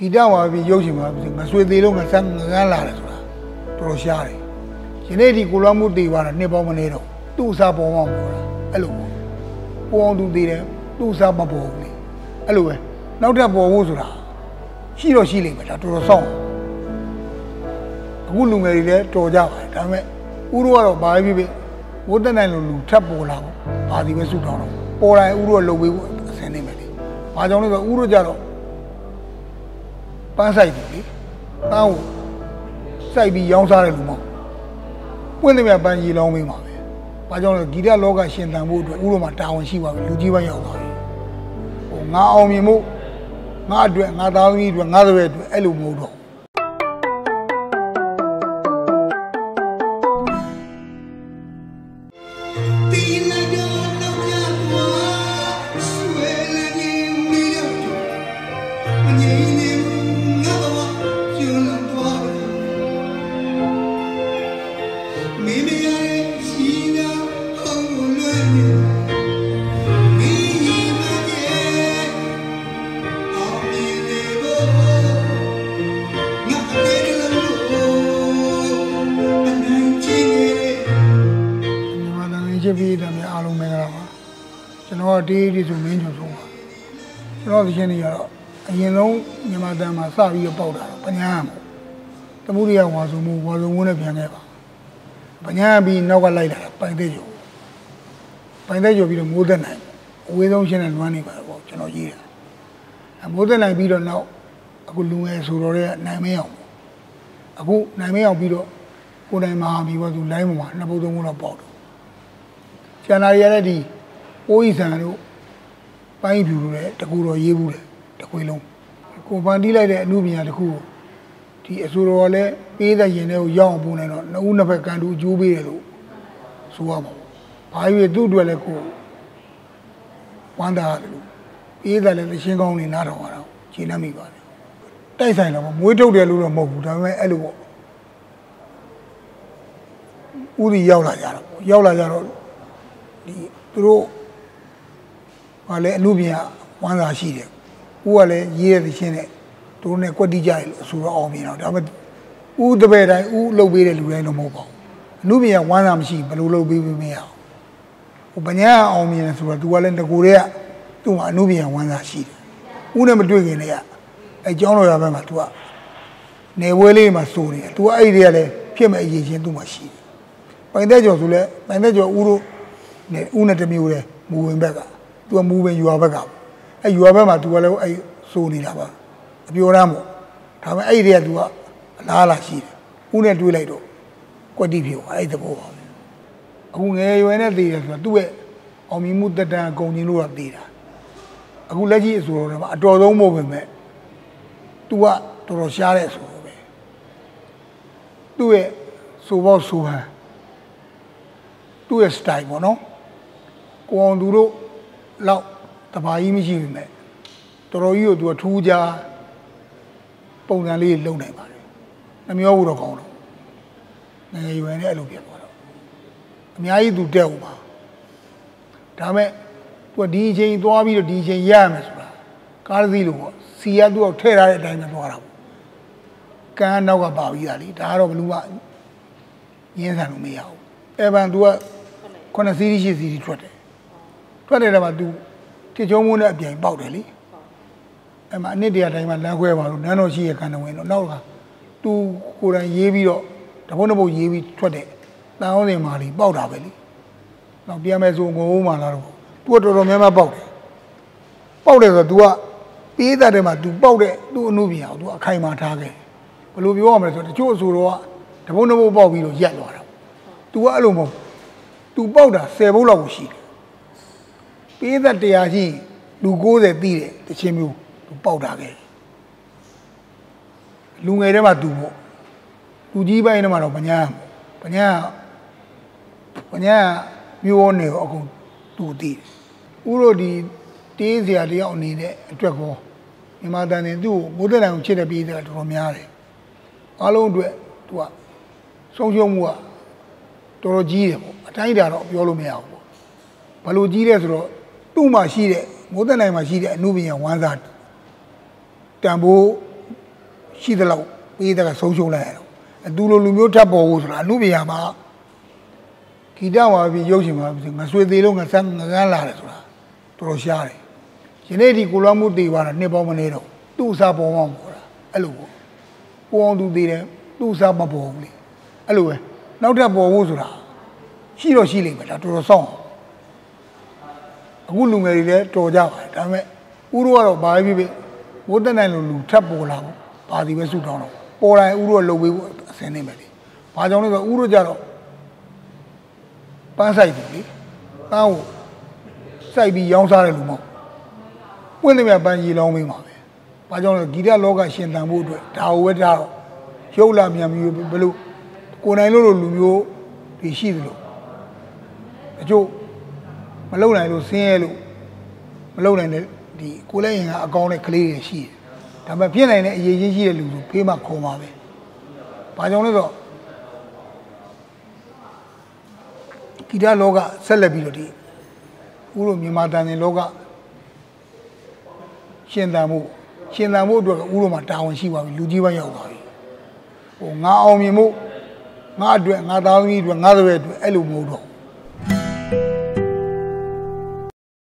ဂီတမှာပြီးရုပ်ရှင်မှာပြီးငါဆွေသေးလုံးငါစမ်းငန်းလာတယ်ဆိုတာတော်တော်ရှားတယ်ဒီနေ့ဒီကိုလွမ်းမှုတည်သွားတာနှစ်ပေါင်းမနေတော့သူ့အစားပေါ်မှမပေါ်တာအဲ့လိုပေါ့ပေါ်အောင်သူတည်တယ်သူ့အစားမပေါ်ဘူးလေအဲ့လိုပဲနောက်ထပ်ပေါ်ဖို့ဆိုတာရှိတော့ရှိလိမ့်မယ်ဒါတော်တော်စောင့်အခုလူငယ်တွေလည်းတော်ကြပါတယ်ဒါပေမဲ့ဥရောကတော့ဘာဖြစ်ဖြစ်မိုးတက်နိုင်လို့လူထပ်ပေါ်လာပေါ့ဘာဒီပဲစုတောင်းတော့ပေါ်တိုင်းဥရောလှုပ်ပေးဖို့အဆင်နေမယ်လေဘာကြောင့်လဲဆိုတော့ဥရောကြတော့ပန်းဆိုင်တယ်လေပန်းကိုစိုက်ပြီးရောင်းစားတယ်လူမပွင့်တယ်မြပန်းရီလောင်းပေးမှာပဲဘာကြောင့်လဲဂီတလောကရှင်သန်ဖို့အတွက်ဥရောမှာတာဝန်ရှိပါပြီလူကြီးပိုင်းရောက်သွားပြီဟိုငါအောင်မြင်မှုငါအတွက်ငါသားသမီးအတွက်ငါတွေအတွက်အဲ့လိုမဟုတ်တော့ဒီဆိုမင်းတို့ဆုံးပါကျွန်တော်ဒီချင်းတွေကတော့အရင်ဆုံးမြန်မာတန်မှာစပြီးတော့ပေါက်တာတော့ပညာမို့တမှုတွေကဝါစုံမှုနဲ့ပြန်ခဲ့ပါပညာပြီးနောက်ကလိုက်လာတာပိုင်တဲ့ကျော်ပြီးတော့မိုးသက်နိုင်အဝေးဆုံးရှင်းတဲ့လွမ်းနေပါတော့ကျွန်တော်ရေးတာမိုးသက်နိုင်ပြီးတော့နောက်အခုလူငယ်ဆိုတော့တဲ့နိုင်မင်းအောင်အခုနိုင်မင်းအောင်ပြီးတော့ကိုယ်တိုင်မဟာပြီးတော့သူလိုင်းပေါ်မှာနှစ်ပုတ်သုံးပုတ်တော့ပေါက်တော့ကျန်တာရတဲ့ဒီအိုးဤဆန်တို့ပိုင်းဖြူတို့လည်းတကူတော်ရေးဘူးတယ်တခွေလုံးကိုပန်တီးလိုက်တဲ့အမှုပညာတစ်ခုကိုဒီအဆိုတော်လည်းပေးတဲ့ရင်တွေကိုရောက်အောင်ပုံနေတော့နှစ်ဦးနှစ်ဖက်ကန်တူအကျိုးပေးတယ်လို့ဆိုရမှာ။ဘာဖြစ်သူ့အတွက်လည်းကိုဝမ်းသာတယ်လို့ပေးတယ်လည်းရှင်းကောင်းနေနားထောင်ရတော့ခြေနှမ်းမိပါတယ်။တိုက်ဆိုင်တော့မွေးထုတ်တယ်လို့တော့မဟုတ်ဘူးဒါပေမဲ့အဲ့လိုပေါ့။ဥရီရောက်လာကြတော့ဒီသူတို့ဟာလည်းအမှုပညာဝမ်းသာရှိတယ်။ဦးကလည်းရေးရတဲ့ချင်းနဲ့တို့နဲ့ကွက်တိကြတယ်လို့ဆိုတော့အောင်မြင်တော့ဒါပေမဲ့ဦးတပည့်တိုင်းဦးလှုပ်ပေးတဲ့လူတိုင်းတော့မဟုတ်ပါဘူး။အမှုပညာဝမ်းသာမရှိဘယ်လိုလှုပ်ပေးမရအောင်။ဟိုပညာအောင်မြင်တယ်ဆိုတော့ तू ကလည်းတကူတွေကသူ့မှာအမှုပညာဝမ်းသာရှိတယ်။ဦးနဲ့မတွေ့ခင်တည်းကအဲကျောင်းတော်ရဘက်မှာ तू ကနေဝဲလေးမှာစိုးနေတယ်။ तू အဲ့ဒီတည်းကလည်းဖြစ်မဲ့အရေးချင်းသူ့မှာရှိတယ်။ပိုင်တဲ့ကျော်ဆိုလဲပိုင်တဲ့ကျော်ဦးတို့နဲ့ဦးနဲ့တမျိုးတည်းမူဝင်ဘက်ကသူကမူဝင်ယူရဘက်ကအဲယူရဘက်မှာ तू ကလည်းအဲစိုးနေတာပါအပြောရမ်းပေါ့ဒါပေမဲ့အဲ့ဒီတည်းက तू ကအလားလာရှိတယ်ဦးနဲ့တွေးလိုက်တော့ကွက်တိဖြစ်သွားအဲ့ဒီသဘောပါပဲအခုငယ်ရွယ်နဲ့တည်တယ်ဆိုတာသူ့ရဲ့အောင်မြင်မှုတက်တန်းအကုန်ကြီးလို့တော့တည်တာအခုလက်ကြီးအဆိုတော်မှာအတော်ဆုံးမဟုတ်ပဲမဲ့ तू ကတော်တော်ရှားတဲ့ဆိုတော့ပဲသူ့ရဲ့ဆိုပေါ့ဆိုဟန်သူ့ရဲ့ style ပေါ့နော်ကိုအောင်သူတို့လောက်တဘာကြီးမရှိဘူးမဲ့တော်တော်ကြီးကို तू ထူးခြားပုံစံလေးလုံနိုင်ပါတယ်နှမျောဘူးတော့ကောင်းတော့ငယ်ရွယ်နဲ့အဲ့လိုဖြစ်သွားတော့အများကြီး तू တက်ဦးပါဒါမဲ့ तू ဒီအချိန်သွားပြီးတော့ဒီအချိန်ရရမယ်ဆိုတာကားသီးလို့ပေါ့စီက तू ထည့်ထားတဲ့အတိုင်းပဲသွားတာပေါ့ကန်းနောက်ကပါပြီးသားလေဒါကတော့ဘလူးကရင်းဆန်လို့မရဘူးအဲ့ဗန် तू က9စီးရှိစီးထွက်တယ်တော့မှ तू ထစ်ချုံးမိုးနဲ့အပြိုင်ပေါက်တယ်လေအဲ့မှာအနစ်တရာတိုင်းမှာလမ်းခွဲပါလို့နန်းတော်ရှိရကန်တော်ဝင်တော့နောက်က तू ကိုယ်တိုင်ရေးပြီးတော့တပုတ်တစ်ပုတ်ရေးပြီးထွက်တဲ့တန်အောင်စင်မာလီပေါက်တာပဲလေနောက်ပြန်မယ်ဆိုငိုးမှလာတော့ तू တော်တော်များများပေါက်တယ်ဆိုတော့ तू ကပေးတဲ့ထဲမှာ तू ပေါက်တဲ့သူ့အမှုပြန်အောင် तू အခိုင်အမာထားခဲ့ဘယ်လိုပြောရမလဲဆိုတော့တချို့အဆိုတော့တပုတ်တစ်ပုတ်ပေါက်ပြီးတော့ရက်သွားတာ तू ကအဲ့လိုမဟုတ် तू ပေါက်တာ10ပုတ်လောက်ကိုရှိတယ်ပေးသက်တရားရှိလူ90သိတယ်တချင်းမျိုးသူပေါက်တာခဲ့လူငယ်ထဲမှာသူပေါ့လူကြီးပိုင်းထဲမှာတော့ပညာမျိုးနေအကုန်သူသိတယ်ဥရောဒီတေးစရာတယောက်အနေနဲ့အတွက်ကောမြန်မာတန်တင်သူ့ကိုမိုးတက်နိုင်ကိုချစ်တဲ့ပြည်သက်တော်တော်များတယ်အားလုံးအတွက်သူကဆုံးရှုံးမှုကတော်တော်ကြီးတယ်ပေါ့အတိုင်းတာတော့ပြောလို့မရဘူးပေါ့ဘာလို့ကြီးလဲဆိုတော့သူ့မှာရှိတဲ့မိုးတက်နိုင်မှာရှိတဲ့အမှုပညာဝမ်းစာတန်ဖိုးရှိသလောက်ပေးတဲ့ကဆုံးရှုံးလိုက်ရတော့သူလိုလူမျိုးထပ်ပေါ်ဖို့ဆိုတာအမှုပညာမှာဂီတမှာပြီးရုပ်ရှင်မှာပြီးငါဆွေသေးလို့ငါစမ်းငကန်းလာတယ်ဆိုတာတော်တော်ရှားတယ်ယနေ့ဒီကိုလွှမ်းမှုတည်သွားတာနှစ်ပေါင်းမနေတော့သူ့အစားပေါ်မှမပေါ်တာအဲ့လိုပေါ့ကိုအောင်သူတည်တယ်သူ့အစားမပေါ်ဘူးလေအဲ့လိုပဲနောက်ထပ်ပေါ်ဖို့ဆိုတာရှိတော့ရှိလိမ့်မယ်ဒါတော်တော်စောင့်အခုလူငယ်တွေလည်းတော်ကြပါတယ်ဒါပေမဲ့ဥရောကတော့ဘာပဲဖြစ်ဖြစ်မိုးတက်နိုင်လို့လူထပ်ပေါ်လာဘူးပါစီပဲစုတောင်းတော့ပေါ်တိုင်းဥရောလှုပ်ပေးဖို့အစင်းနေမယ်လေဘာကြောင့်လဲဆိုတော့ဥရောကြတော့ပန်းဆိုင်တယ်လေပန်းကိုစိုက်ပြီးရောင်းစားတယ်လူမဟုတ်ပွင့်တယ်မြပန်းရီလောင်းပေးမှာပဲဘာကြောင့်လဲဂီတလောကရှင်သန်ဖို့အတွက်ဒါဝဲဒါတော့ရုပ်လာမြန်မျိုးဘယ်လိုကိုနိုင်လို့လူမျိုးတွေရှိသလိုအကျိုးမလုံနိုင်လို့ဆင်းရဲလို့မလုံနိုင်တဲ့ဒီကိုလည်းရင်ကအကောင်းတဲ့ကလေးတွေရှိတယ်ဒါပေမဲ့ဖြစ်နိုင်တဲ့အရေးချင်းရှိတဲ့လူဆိုဖေးမှခေါ်မှာပဲဘာကြောင့်လဲဆိုတော့ဂီတလောကဆက်လက်ပြီးတော့ဒီဥရောမြန်မာတန်တင်လောကရှင်သန်မှုအတွက်ကဥရောမှာတာဝန်ရှိပါပြီလူကြီးပိုင်းရောက်ပါပြီဟိုငါအောင်မြင်မှုငါအတွက်ငါသားသမီးအတွက်ငါတပည့်အတွက်အဲ့လိုမဟုတ်တော့